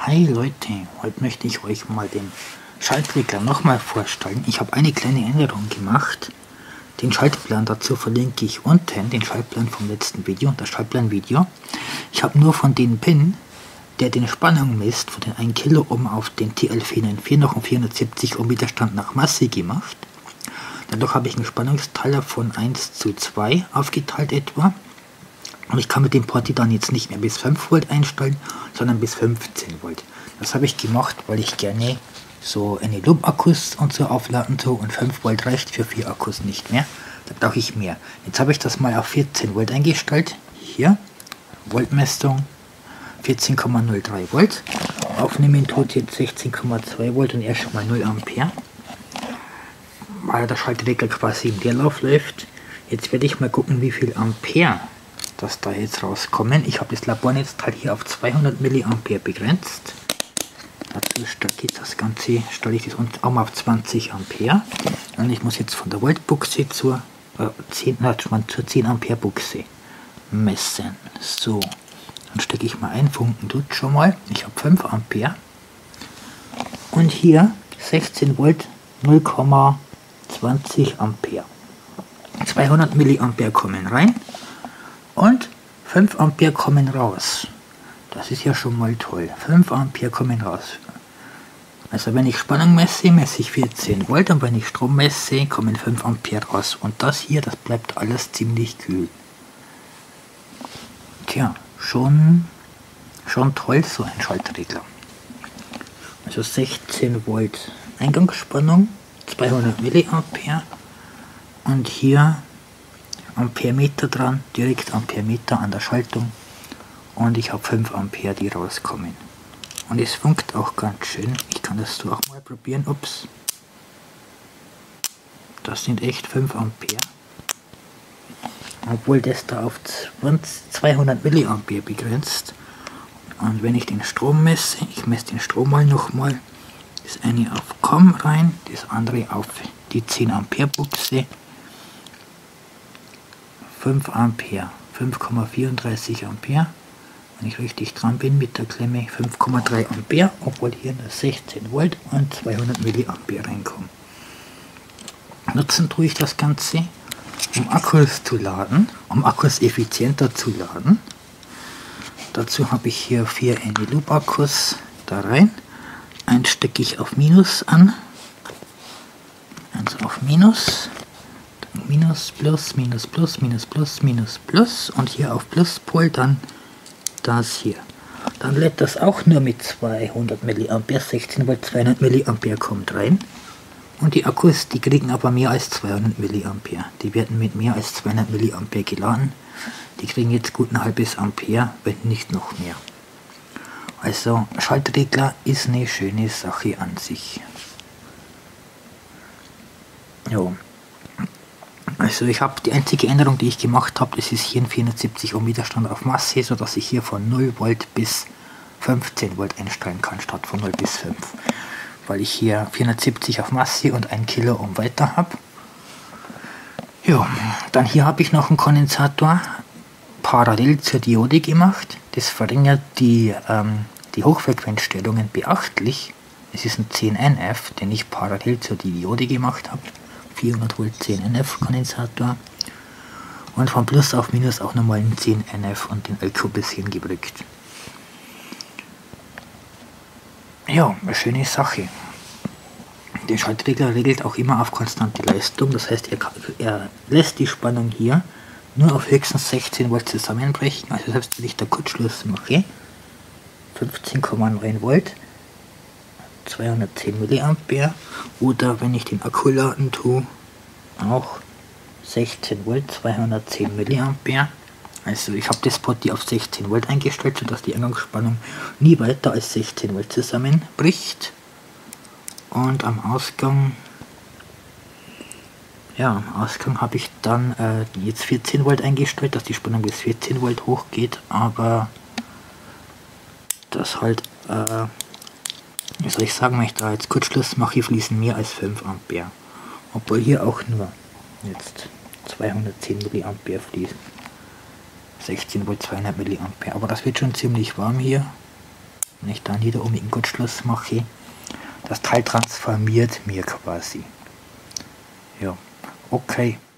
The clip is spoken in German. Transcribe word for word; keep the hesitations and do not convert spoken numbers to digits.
Hi Leute, heute möchte ich euch mal den Schaltregler nochmal vorstellen. Ich habe eine kleine Änderung gemacht. Den Schaltplan dazu verlinke ich unten, den Schaltplan vom letzten Video, das Schaltplan-Video. Ich habe nur von den Pin, der den Spannung misst, von den ein Kilo Ohm auf den T L vier neun vier noch um vierhundertsiebzig Ohm Widerstand nach Masse gemacht. Dadurch habe ich einen Spannungsteiler von eins zu zwei aufgeteilt etwa. Und ich kann mit dem Porti dann jetzt nicht mehr bis fünf Volt einstellen, sondern bis fünfzehn Volt. Das habe ich gemacht, weil ich gerne so eine Loop-Akkus und so aufladen tue und fünf Volt reicht für vier Akkus nicht mehr. Da brauche ich mehr. Jetzt habe ich das mal auf vierzehn Volt eingestellt. Hier, Voltmessung vierzehn Komma null drei Volt. Aufnehmen tut jetzt sechzehn Komma zwei Volt und erst mal null Ampere. Weil der Schaltregler quasi im Leerlauf läuft. Jetzt werde ich mal gucken, wie viel Ampere das da jetzt rauskommen. Ich habe das Labornetzteil hier auf zweihundert Milliampere begrenzt. Dazu geht das Ganze, stelle ich das auch mal auf zwanzig Ampere. Und ich muss jetzt von der Voltbuchse zur, äh, zehn, na, zur zehn Ampere Buchse messen. So, dann stecke ich mal ein, Funken tut schon mal. Ich habe fünf Ampere. Und hier sechzehn Volt, null Komma zwanzig Ampere. zweihundert Milliampere kommen rein. Und fünf Ampere kommen raus. Das ist ja schon mal toll. fünf Ampere kommen raus. Also wenn ich Spannung messe, messe ich vierzehn Volt und wenn ich Strom messe, kommen fünf Ampere raus. Und das hier, das bleibt alles ziemlich kühl. Tja, schon, schon toll so ein Schaltregler. Also sechzehn Volt Eingangsspannung, zweihundert Milliampere und hier Amperemeter dran, direkt Amperemeter an der Schaltung und ich habe fünf Ampere, die rauskommen. Und es funkt auch ganz schön. Ich kann das so auch mal probieren. Ups. Das sind echt fünf Ampere. Obwohl das da auf zweihundert Milliampere begrenzt. Und wenn ich den Strom messe, ich messe den Strom mal nochmal. Das eine auf COM rein, das andere auf die zehn Ampere Buchse. fünf Ampere, fünf Komma vierunddreißig Ampere, wenn ich richtig dran bin mit der Klemme, fünf Komma drei Ampere, obwohl hier nur sechzehn Volt und zweihundert Milliampere reinkommen. Nutzen tue ich das Ganze, um Akkus zu laden, um Akkus effizienter zu laden. Dazu habe ich hier vier Any-Loop-Akkus da rein. Eins stecke ich auf Minus an, eins auf Minus. Minus, Plus, Minus, Plus, Minus, Plus, Minus, Plus und hier auf Pluspol dann das hier. Dann lädt das auch nur mit zweihundert Milliampere, sechzehn Volt, zweihundert Milliampere kommt rein. Und die Akkus, die kriegen aber mehr als zweihundert Milliampere. Die werden mit mehr als zweihundert Milliampere geladen. Die kriegen jetzt gut ein halbes Ampere, wenn nicht noch mehr. Also Schaltregler ist eine schöne Sache an sich. Jo. Also ich habe die einzige Änderung, die ich gemacht habe, das ist hier ein vierhundertsiebzig Ohm Widerstand auf Masse, sodass ich hier von null Volt bis fünfzehn Volt einstellen kann, statt von null bis fünf. Weil ich hier vierhundertsiebzig auf Masse und ein Kilo Ohm weiter habe. Ja, dann hier habe ich noch einen Kondensator parallel zur Diode gemacht. Das verringert die, ähm, die Hochfrequenzstellungen beachtlich. Es ist ein zehn N F, den ich parallel zur Diode gemacht habe. vierhundert Volt zehn N F Kondensator und von Plus auf Minus auch nochmal einen zehn N F und den Akku ein bisschen gedrückt. Ja, eine schöne Sache. Der Schaltregler regelt auch immer auf konstante Leistung, das heißt er, er lässt die Spannung hier nur auf höchstens sechzehn Volt zusammenbrechen, also selbst wenn ich da Kurzschluss mache, fünfzehn Komma neun Volt, zweihundertzehn Milliampere oder wenn ich den Akku laden tue, auch sechzehn Volt, zweihundertzehn Milliampere. Also ich habe das Porti auf sechzehn Volt eingestellt, sodass die Eingangsspannung nie weiter als sechzehn Volt zusammenbricht. Und am Ausgang, ja, am Ausgang habe ich dann äh, jetzt vierzehn Volt eingestellt, dass die Spannung bis vierzehn Volt hochgeht, aber das halt äh, wie soll ich sagen, wenn ich da jetzt Kurzschluss mache, fließen mehr als fünf Ampere. Obwohl hier auch nur jetzt zweihundertzehn Milliampere fließen. sechzehn Volt, zweihundert Milliampere. Aber das wird schon ziemlich warm hier. Wenn ich dann wieder um den Kurzschluss mache, das Teil transformiert mir quasi. Ja, okay.